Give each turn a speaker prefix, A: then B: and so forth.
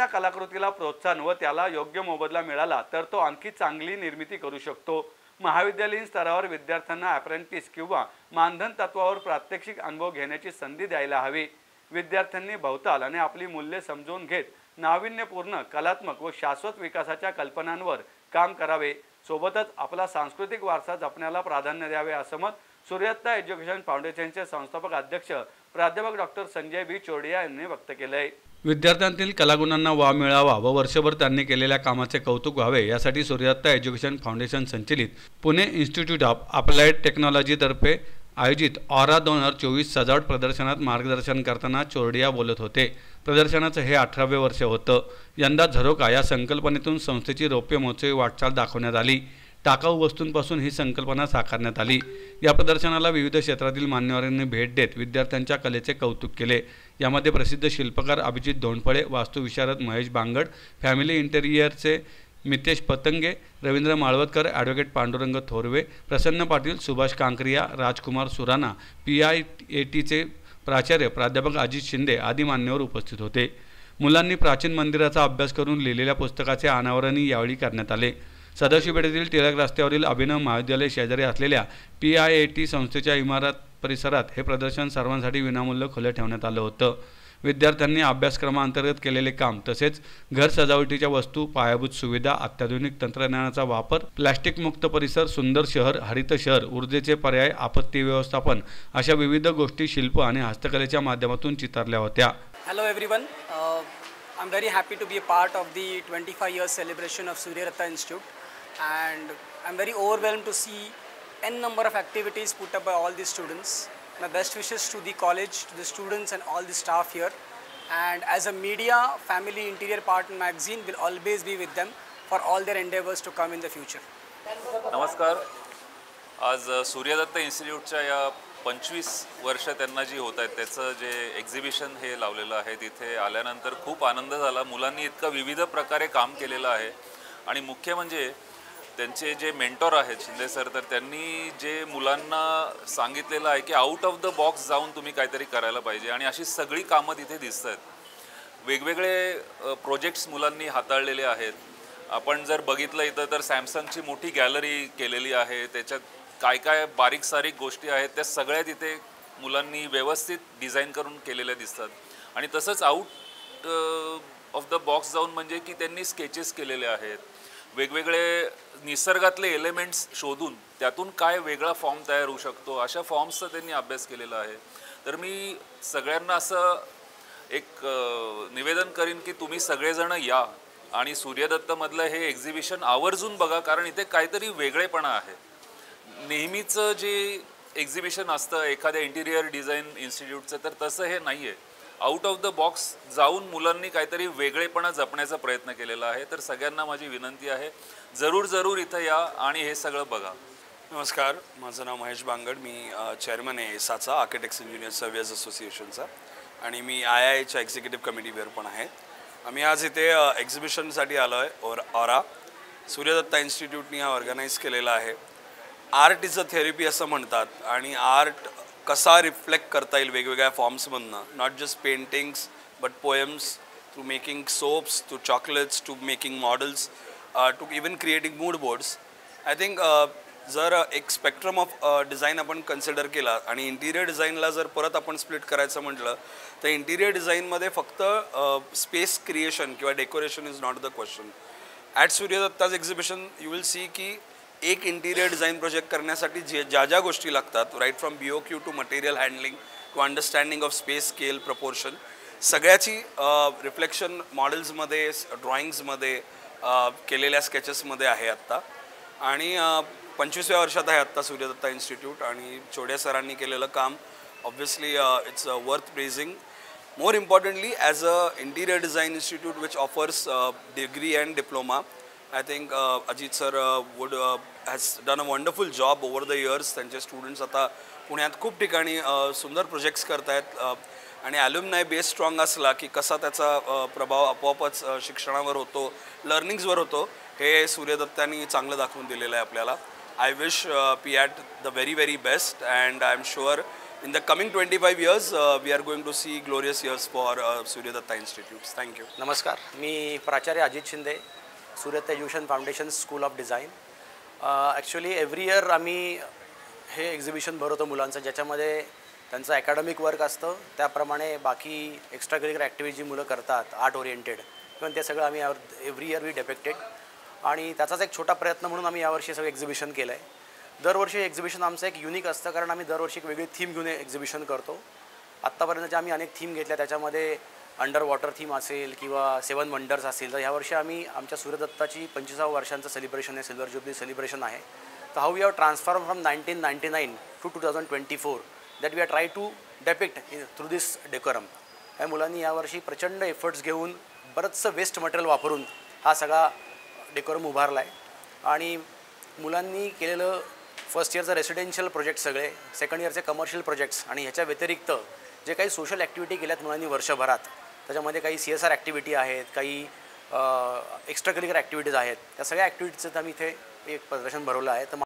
A: एखाद्या कलाकृतीला प्रोत्साहन व त्याला योग्य मोबदला मिळाला तर तो आणखी चांगली निर्मिती करू शकतो। महाविद्यालयीन स्तरावर विद्यार्थ्यांना अप्रेंटिस किंवा मानधन तत्वावर प्रात्यक्षिक अनुभव घेण्याची संधी द्यायला हवी। विद्यार्थ्यांनी भवताल आणि आपली मूल्ये समजून घेत नाविन्यपूर्ण, कलात्मक व शाश्वत विकासाच्या कल्पनांवर काम करावे। सोबतच आपला सांस्कृतिक वारसा जपण्याला प्राधान्य द्यावे असं मत सूर्यदत्त एज्युकेशन फाउंडेशनचे संस्थापक अध्यक्ष प्राध्यापक डॉक्टर संजय बी चोरडिया यांनी व्यक्त केले। विद्यार्थ्यांतील कलागुणांना वाव मिळावा व वर्षभर त्यांनी केलेल्या कामाचे कौतुक व्हावे यासाठी सूर्यदत्त एज्युकेशन फाउंडेशन संचलित Pune institute of applied technology तर्फे आयोजित ऑरा 2024 सजावट प्रदर्शनात मार्गदर्शन करताना चोरडिया बोलत होते। प्रदर्शनाचं हे 18वे वर्ष होतं। यंदा झरोका या संकल्पनेतून संस्थेची रौप्य महोत्सवी वाटचाल दाखवण्यात आली। टाकाऊ वस्तूंपासून ही संकल्पना साकारण्यात आली। या प्रदर्शनाला विविध क्षेत्रातील मान्यवरांनी भेट देत विद्यार्थ्यांच्या कलेचे कौतुक केले। यामध्ये प्रसिद्ध शिल्पकार अभिजित धोंडफळे, वास्तुविशारद महेश बांगड, फॅमिली इंटेरियरचे मितेश पतंगे, रवींद्र माळवदकर, ॲडव्होकेट पांडुरंग थोरवे, प्रसन्न पाटील, सुभाष कांकरिया, राजकुमार सुराणा, PIATचे प्राचार्य प्राध्यापक अजित शिंदे आदी मान्यवर उपस्थित होते। मुलांनी प्राचीन मंदिराचा अभ्यास करून लिहिलेल्या पुस्तकाचे अनावरणही यावेळी करण्यात आले। सदाशिवपेठेतील टिळक रस्त्यावरील अभिनव महाविद्यालय शेजारी असलेल्या PIAT संस्थेच्या इमारत परिसरात हे प्रदर्शन सर्वांसाठी विनामूल्य खुले ठेवण्यात आलं होतं। विद्यार्थ्यांनी अभ्यासक्रमांतर्गत केलेले काम तसेच घर सजावटीच्या वस्तू, पायाभूत सुविधा, अत्याधुनिक तंत्रज्ञानाचा वापर, प्लास्टिक मुक्त परिसर, सुंदर शहर, हरित शहर, ऊर्जेचे पर्याय, आपत्ती व्यवस्थापन अशा विविध गोष्टी शिल्प आणि हस्तकलेच्या माध्यमातून चितारल्या होत्या।
B: Hello everyone, I'm very happy to be a part of the 25 years celebration of Suryadatta Institute, and I'm very overwhelmed to see n number of activities put up by all the students. My best wishes to the college, to the students and all the staff here. And as a media, Family Interior Partner magazine will always be with them for all their endeavors to come in the future.
C: नमस्कार। आज सूर्यदत्त इन्स्टिट्यूटच्या या 25 वर्ष त्यांना जी होत आहेत त्याचं जे exhibition हे लावलेलं आहे तिथे आल्यानंतर खूप आनंद झाला। मुलांनी इतका विविध प्रकारे काम केलेलं आहे आणि मुख्य म्हणजे त्यांचे जे मेंटॉर आहेत शिंदे सर, तर त्यांनी जे मुलांना सांगितलेलं आहे की आउट ऑफ द बॉक्स जाऊन तुम्ही काहीतरी करायला पाहिजे आणि अशी सगळी कामं तिथे दिसत आहेत। वेगवेगळे प्रोजेक्ट्स मुलांनी हाताळलेले आहेत। आपण जर बघितलं इथं तर सॅमसंगची मोठी गॅलरी केलेली आहे, त्याच्यात काय काय बारीक सारीक गोष्टी आहेत त्या सगळ्या तिथे मुलांनी व्यवस्थित डिझाईन करून केलेल्या दिसतात। आणि तसंच आउट ऑफ द बॉक्स जाऊन म्हणजे की त्यांनी स्केचेस केलेले आहेत, वेगवेगळे निसर्गातले एलिमेंट्स शोधून त्यातून काय वेगळा फॉर्म तयार होऊ शकतो अशा फॉर्म्सचा त्यांनी अभ्यास केलेला आहे। तर मी सगळ्यांना असं एक निवेदन करीन की तुम्ही सगळेजण या आणि सूर्यदत्तमधलं हे एक्झिबिशन आवर्जून बघा, कारण इथे काहीतरी वेगळेपणा आहे। नेहमीचं जे एक्झिबिशन असतं एखाद्या इंटिरियर डिझाईन इन्स्टिट्यूटचं तर तसं हे नाही आहे। आउट ऑफ द बॉक्स जाऊन मुलांनी काहीतरी वेगळेपणा जपण्याचा प्रयत्न केलेला आहे। तर सगळ्यांना माझी विनंती आहे, जरूर इथं या आणि हे सगळं बघा।
D: नमस्कार, माझं नाव महेश बांगड, मी चेअरमन आहे साचा आर्किटेक्ट्स इंजिनियर्स सर्व्हिस असोसिएशनचा आणि मी IIAच्या एक्झिक्युटिव्ह कमिटीवर पण आहे। आम्ही आज इथे एक्झिबिशनसाठी आलो आहे। ऑरा सूर्यदत्ता इन्स्टिट्यूटनी हा ऑर्गनाईज केलेला आहे। आर्ट इज अ थेरपी असं म्हणतात आणि आर्ट कसा रिफ्लेक्ट करता येईल वेगवेगळ्या फॉर्म्समधनं, not just paintings but poems, to making soaps, to chocolates, to making models, to even creating mood boards. I think जर एक स्पेक्ट्रम ऑफ डिझाईन आपण कन्सिडर केला आणि इंटिरियर डिझाईनला जर परत आपण स्प्लिट करायचं म्हटलं तर इंटिरियर डिझाईनमध्ये फक्त स्पेस क्रिएशन किंवा decoration is not the question. At Suryadatta's exhibition you will see की एक इंटिरियर डिझाईन प्रोजेक्ट करण्यासाठी ज्या गोष्टी लागतात, right from BOQ to material handling to understanding of space, scale, proportion, सगळ्याची रिफ्लेक्शन मॉडेल्समध्ये, ड्रॉइंग्समध्ये, केलेल्या स्केचेसमध्ये आहे आत्ता। आणि 25व्या वर्षात आहे आत्ता सूर्यदत्ता इन्स्टिट्यूट आणि चोडिया सरांनी केलेलं काम obviously it's worth praising. More importantly, as a interior design institute which offers degree and diploma, I think Ajit sir has done a wonderful job over the years. त्यांचे स्टुडंट्स आता पुण्यात खूप ठिकाणी सुंदर प्रोजेक्ट्स करतायत आणि ॲल्युमनाय बेस स्ट्रॉंग असला की कसा त्याचा प्रभाव आपोआपच शिक्षणावर होतो, लर्निंग्सवर होतो, हे सूर्यदत्तांनी चांगलं दाखवून दिलेलं आहे आपल्याला। I wish PIAT the very best and I am sure in the coming 25 years, we are going to see glorious years for Surya Datta Institutes. Thank you.
E: नमस्कार, मी प्राचार्य Ajit Shinde, Suryadatta education foundation school of design. Actually every year आम्ही हे exhibition भरवतो मुलांचं, ज्याच्यामध्ये त्यांचं academic work असतं, त्याप्रमाणे बाकी एक्स्ट्रा करिक्युलर ॲक्टिव्हिटी जी मुलं करतात आर्ट ओरिएंटेड, पण ते सगळं आम्ही एव्हरी इयर वी डेपिक्टेड. आणि त्याचाच एक छोटा प्रयत्न म्हणून आम्ही यावर्षी सगळं एक्झिबिशन केलं आहे. दरवर्षी एक्झिबिशन आमचं एक युनिक असतं, कारण आम्ही दरवर्षी एक वेगळी थीम घेऊन एक्झिबिशन करतो. आत्तापर्यंतच्या आम्ही अनेक थीम घेतल्या, त्याच्यामध्ये अंडर वॉटर थीम असेल किंवा 7 वंडर्स असेल. तर ह्यावर्षी आम्ही आमच्या सूर्यदत्ताची 25व्या वर्षांचं सेलिब्रेशन आहे, सिल्वर जुबली सेलिब्रेशन आहे. तर how we have transform from 1999 to 2024 that we are try to depict through this decorum. या मुलांनी यावर्षी प्रचंड एफर्ट्स घेऊन बरंचसं वेस्ट मटेरियल वापरून हा सगळा डेकोरम उभारला आहे. आणि मुलांनी केलेलं फर्स्ट इयरचं रेसिडेन्शियल प्रोजेक्ट सगळे, सेकंड इयरचे कमर्शियल प्रोजेक्ट्स, आणि ह्याच्या व्यतिरिक्त जे काही सोशल ॲक्टिव्हिटी केल्यात मुलांनी वर्षभरात, त्याच्यामध्ये काही CSR ॲक्टिव्हिटी आहेत, काही एक्स्ट्रा करिक्युलर ॲक्टिव्हिटीज आहेत. त्या सगळ्या ॲक्टिव्हिटीजचं आम्ही इथे एक प्रदर्शन भरवलं आहे. तर